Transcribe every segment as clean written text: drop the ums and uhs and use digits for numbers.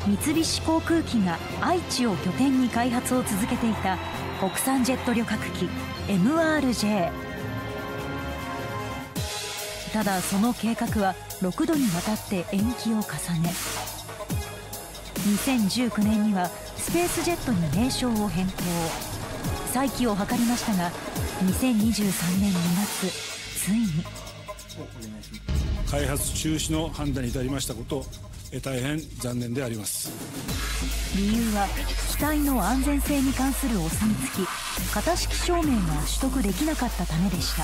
三菱航空機が愛知を拠点に開発を続けていた国産ジェット旅客機 MRJ。 ただその計画は6度にわたって延期を重ね、2019年にはスペースジェットに名称を変更、再起を図りましたが、2023年2月ついに開発中止の判断に至りましたこと、大変残念であります。 理由は機体の安全性に関するお墨付き型式証明が取得できなかったためでした。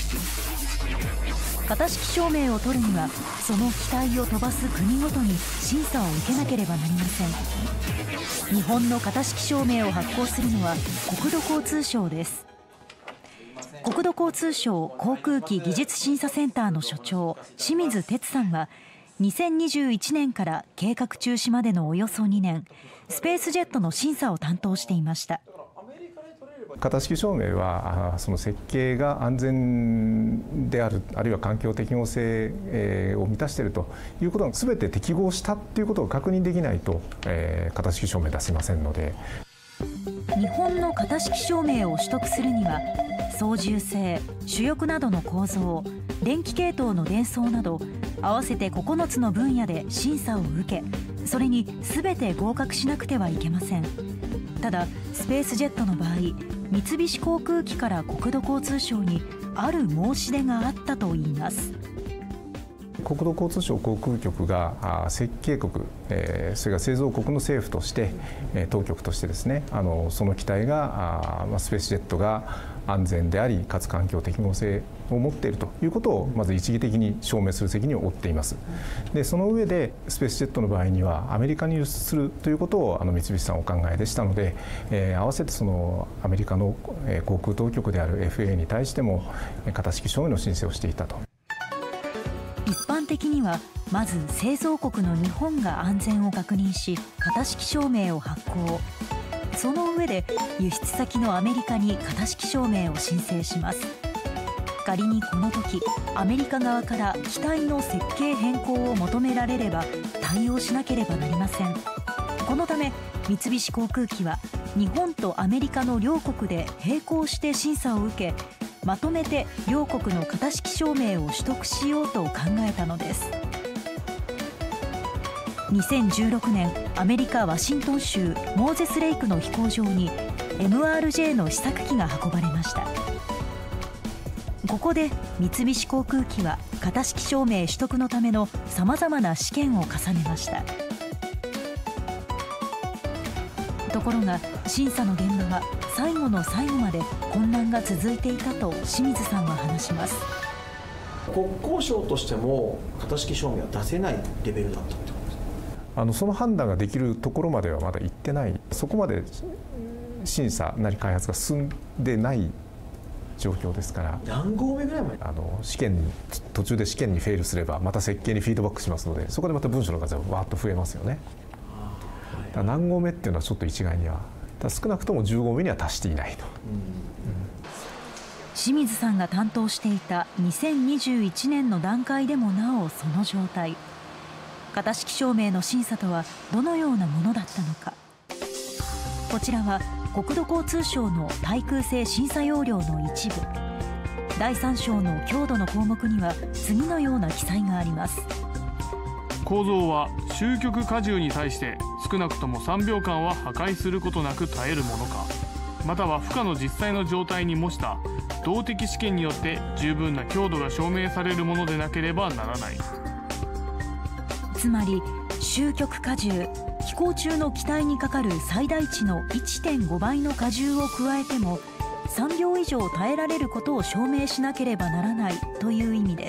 型式証明を取るにはその機体を飛ばす国ごとに審査を受けなければなりません。日本の型式証明を発行するのは国土交通省です。国土交通省航空機技術審査センターの所長清水哲さんは、2021年から計画中止までのおよそ2年、スペースジェットの審査を担当していました。 型式証明はその設計が安全である、あるいは環境適合性を満たしているということが全て適合したということを確認できないと型式証明出せませんので、 日本の型式証明を取得するには操縦性、主翼などの構造、電気系統の伝送など合わせて9つの分野で審査を受け、それに全て合格しなくてはいけません。ただスペースジェットの場合、三菱航空機から国土交通省にある申し出があったといいます。 国土交通省航空局が設計国、それから製造国の政府として当局としてですね、その機体がスペースジェットが安全でありかつ環境適合性を持っているということをまず一義的に証明する責任を負っています。でその上でスペースジェットの場合にはアメリカに輸出するということを三菱さんお考えでしたので、合わせてそのアメリカの航空当局である FAA に対しても型式証明の申請をしていたと。 一般的にはまず製造国の日本が安全を確認し型式証明を発行、その上で輸出先のアメリカに型式証明を申請します。仮にこの時アメリカ側から機体の設計変更を求められれば対応しなければなりません。このため三菱航空機は日本とアメリカの両国で並行して審査を受け、まとめて両国の型式証明を取得しようと考えたのです。2016年、アメリカ・ワシントン州モーゼスレイクの飛行場に MRJ の試作機が運ばれました。ここで三菱航空機は型式証明取得のためのさまざまな試験を重ねました。ところが審査の現場は最後の最後まで混乱が続いていたと清水さんは話します。 国交省としても型式証明は出せないレベルだったってことですか？ その判断ができるところまではまだ行ってない、そこまで審査なり開発が進んでない状況ですから。 何号目ぐらいまで途中で試験にフェイルすればまた設計にフィードバックしますので、そこでまた文書の数がわーっと増えますよね。だから何号目っていうのはちょっと一概には、少なくとも10号目には達していないと。 清水さんが担当していた2021年の段階でもなおその状態。型式証明の審査とはどのようなものだったのか。こちらは国土交通省の対空性審査要領の一部。第3章の強度の項目には次のような記載があります。 構造は終局荷重に対して少なくとも3秒間は破壊することなく耐えるものか、または負荷の実際の状態に模した動的試験によって十分な強度が証明されるものでなければならない。 つまり終局荷重、飛行中の機体にかかる最大値の 1.5 倍の荷重を加えても3秒以上耐えられることを証明しなければならないという意味です。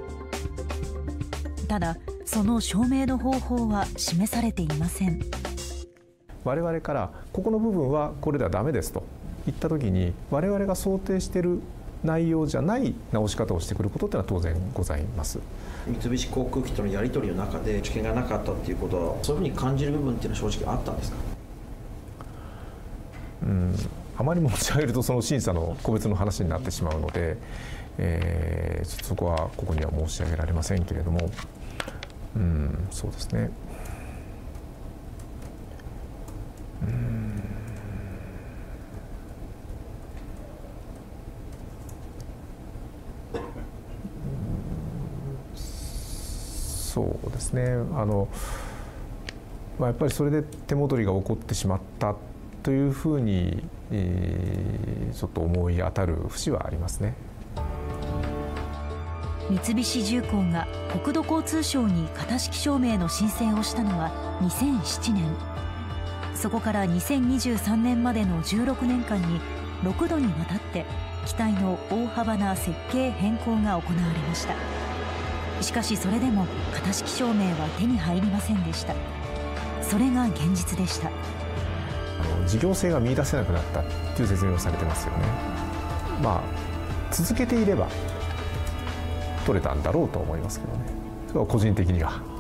ただその証明の方法は示されていません。 我々からここの部分はこれではダメですと言った時に、我々が想定している内容じゃない直し方をしてくることっていうのは当然ございます。 三菱航空機とのやり取りの中で知見がなかったっていうことは、そういうふうに感じる部分っていうのは正直あったんですか？ あまり持ち上げるとその審査の個別の話になってしまうので、ちょっとそこはここには申し上げられませんけれども、そうですね。 ですね。やっぱりそれで手戻りが起こってしまったというふうに、ちょっと思い当たる節はありますね。 三菱重工が国土交通省に型式証明の申請をしたのは2007年。そこから2023年までの16年間に6度にわたって機体の大幅な設計変更が行われました。しかしそれでも型式証明は手に入りませんでした。それが現実でした。 事業性が見出せなくなったという説明をされてますよね。続けていれば取れたんだろうと思いますけどね。それは個人的には。